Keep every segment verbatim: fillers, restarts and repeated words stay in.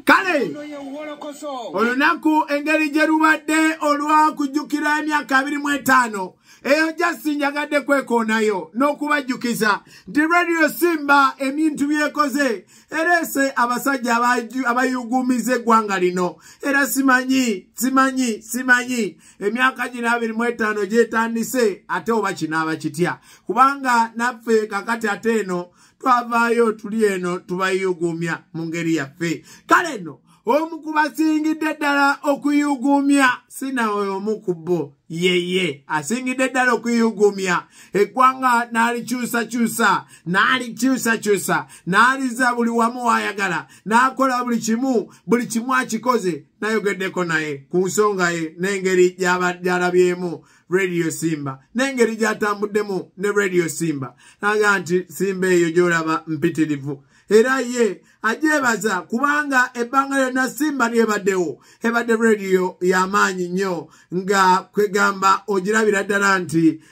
Kale olunaku engeri gye lubadde olwa kujjukira emyaka abiri mu etaano eyo Justin njagadde kwekoonayo n'okubajjukiza nti Radio Simba ebintu byekoze erese abasajja abayugumiza eggwanga lino era simanyi simanyi simanyi emyaka gino abiri mu etaano gyetandise ate oba kinaaba kitya kubanga naffe kakati ate eno twavaayo tuli eno tubayugumya mu ngeri yaffe. Kale no omu kubasingidde ddala okuyugumya sinawe omu ku bo yeye asingidde ddala okuyugumya eggwanga n'alikyusakyusa n'alikyusakyusa n'aliza buli wamu wayagala n'akola buli kimu buli kimu akikoze nayogeddeko naye ku nsonga ye n'engeri gy'alabyemu Radio Simba n'engeri gy'atambuddemu ne Radio Simba naga nti Simba eyo gy'olaba mpitirivu era ye ajebaza kubanga ebbanga lyonna Simba lyebaddewo ebadde radio y'amaanyi nnyo nga kwegamba ogirabira ddala nti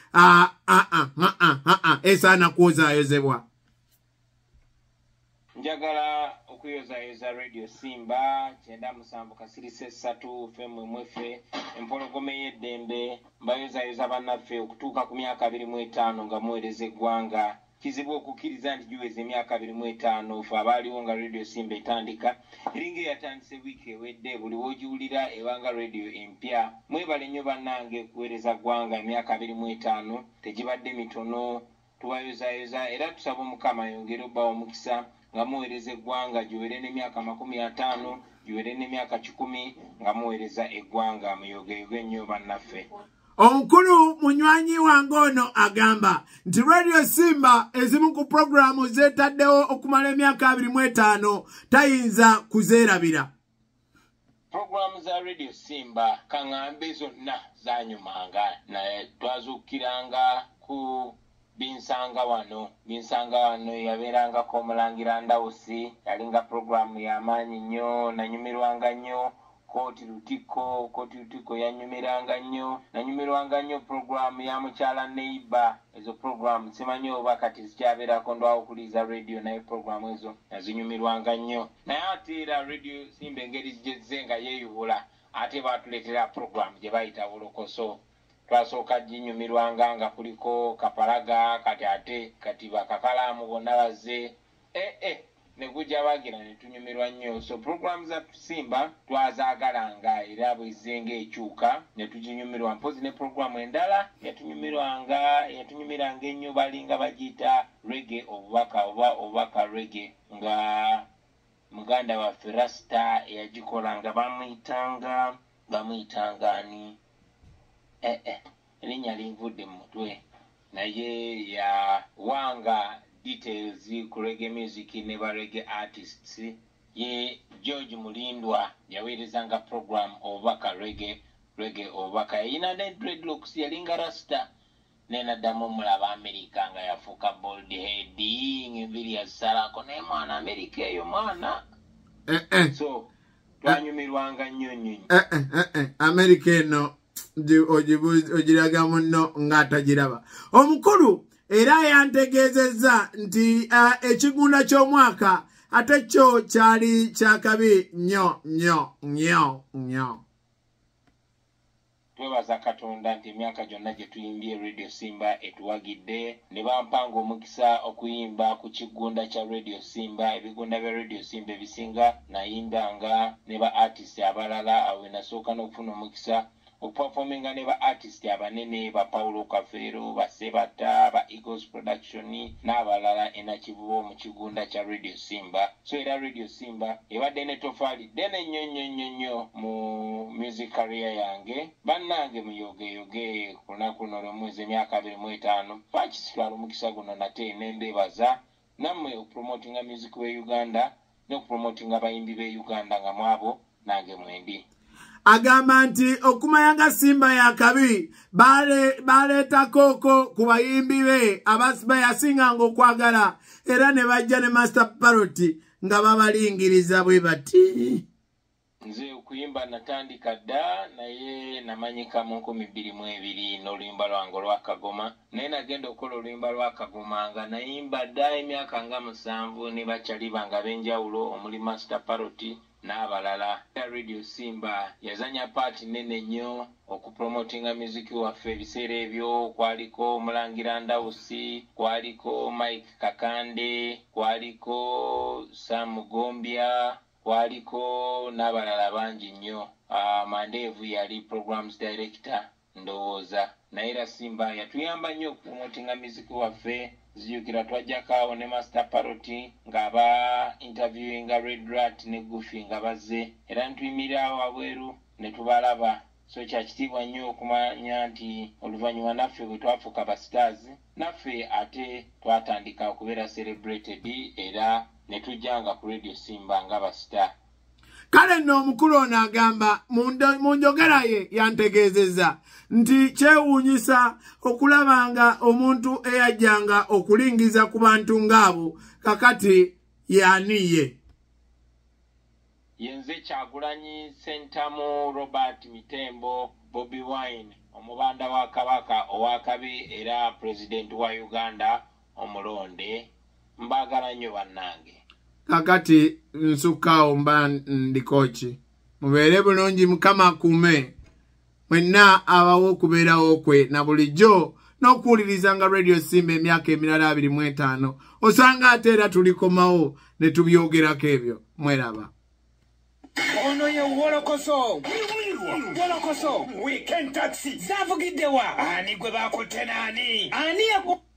esaana kwozaayozebwa. Njagala okuyozayoza Radio Simba kyenda musanvu kasirise ssatu ffe mmwe mweffe empologome y'eddembe mbayozayoza bannaffe okutuuka ku myaka abiri mu etaano nga muweereza eggwanga. Kizibu okukkiriza nti giweze emyaka abiri mu etaano ffe abaaliwo nga Radio Simba etandika eringa eyatandise wiiki ewedde buli w'ogiwulira ebanga radio empya. Mwebale nnyo bannange kuweereza ggwanga emyaka abiri mu etaano tegibadde mitono tubayozayoza era tusaba Omukama yongere obbawo omukisa nga muweereza eggwanga giwere n'emyaka makumi ataano giwere n'emyaka kikumi nga muweereza eggwanga muyogeyoge nnyo bannaffe. Omukulu munywanyi wange ono agamba nti Radio Simba ezimu ku programu zeetaddewo okumala emyaka abiri mu etaano tayinza kuzeerabira. Programu za Radio Simba kaŋŋambe zonna zaanyumanga naye twazuukiranga ku binsanga wano binsanga wano yabeerangako Omulangira Ndawusi yalinga programu y'amaanyi nnyo nanyumirwanga nnyo. Koti Lutiko, Koti Lutiko yanyumiranga nnyo nanyumirwanga nnyo programu ya mukyala Neighbor. Ezo programu simanyi oba kati zikyabeerako ndwawo okuliiza radio naye programu ezo nazinyumirwanga nnyo naye ate era Radio Simba engeri gyezze nga yeeyubula ate baatuleetera programu gye bayita WOLOKOSO. Twasooka ginyumirwanga nga kuliko Kapalaga kati ate kati bakakalaamu bonna bazze eh eh negujja bagira ne tunyumirwa nnyo. So program za Simba twazaagalanga era bwezenga ekyuka ne tuginyumirwa mpozi ne programu endala yatunyumirwanga yatunyumiranga ennyo balinga bagiyita reggae obubaka oba obubaka reggae nga muganda waffe Rasta eyagikolanga bamuyitanga bamuyitanga ni eh eh erinnya linvudde mu mutwe naye ya wanga details ku reggae music ne ba reggae artists ye George Mulindwa yaweerezanga program obubaka reggae reggae obubaka yina ne dreadlocks yalinga Rasta nenaddamu mulaba Amerika nga yafuuka bald head ng'enviri yasalako naye mwana Amerika eyo mwana eh eh so twanyumirwanga nnyo nnyo eh eh eh Amerika eno ogiraga munno ng'atagiraba. Omukulu era yantegeezezza nti uh, ekigunda ky'omwaka ate kyo kyali kyakabi nnyo nnyo nnyo nnyo. Twebaza Katonda nti emyaka gyonna gye tuyimbye Radio Simba etuwagidde ne bampanga omukisa okuyimba ku kigunda kya Radio Simba. Ebigunda bya Radio Simba ebisinga nayimbanga ne ba artist abalala awe nasooka n'okufuna omukisa okuperforminga ne ba artist abanene ba Paulo Kafero ba Sebata ba Eagles Production n'abalala enakivubo mu kigunda kya Radio Simba. So era Radio Simba ebadde ne tofaali dene nnyo nnyo nnyo nnyo mu music career yange. Bannange muyogeyoge ku lunaku luno lw'omwezi emyaka abiri mu etaano bakisitwala omukisa guno nate nembeebaza nammwe okupromotinga music we Uganda n'okupromotinga bayimbi be Uganda nga mwabo nange mwendi. Agamba nti okumayanga Simba yakabi baleeta kooko ku bayimbi be abasiba yasinganga okwagala era ne bajja ne Master Parrot nga babalingiriza bwe bati. Nze okuyimba natandika dda naye namanyika mu nkumi bbiri mu ebiri n'oluyimba lwange olw'Akagoma naye nagenda okukola oluyimba lw'Akagoma nga nayimba dda emyaka nga musanvu ne bakyaliba nga b'enjawulo omuli Master Parrot n'abalala. Radio Simba yazanya party nene nnyo okupromotinga muziki waffe ebiseera ebyo. Kwaliko Omulangira Ndawusi, kwaliko Mike Kakande, kwaliko Sam Gombia, kwaliko n'abalala bangi nnyo. Uh, Mandevu yali programs director ndowooza. Naira Simba yatuyamba nnyo okupromotinga muziki waffe. Zijukira twajjako ne Master Paroti ngaba interviewing Red Rat ne Goofy ngabaze era ntuyimira wabweru ne tubalaba. So kyakitibwa nnyo okumanya nti oluvannyuma naffe bwe twafuuka ba stars naffe ate twatandika okubeera celebrated era ne tujjanga ku Radio Simba nga ba star. Kale nno omukulu ono agamba mu njogera ye yantegeezezza nti kyewuunyisa okulabanga omuntu eyajjanga okulingiza ku bantu ng'abo kakati yaniye. Yenze Kyagulanyi Sentamu Robert Mitembo Bobi Wine omubanda wa Kabaka owakabi era president wa Uganda omulonde mbagala nnyo bannange. Kakati nsukao mba ndikochi mubeere bulungi Mukama akume mwenna abawo okubeerawo kwe na bulijjo n'okuwulirizanga Radio Simba emyaka emirala abiri mu etaano osanga ate era tulikomawo ne tubyogerako ebyo. Mweraba. Ono ye Wolokoso. Wolokoso weekend taxi zavugiddewa ani gwe bakotte nani ani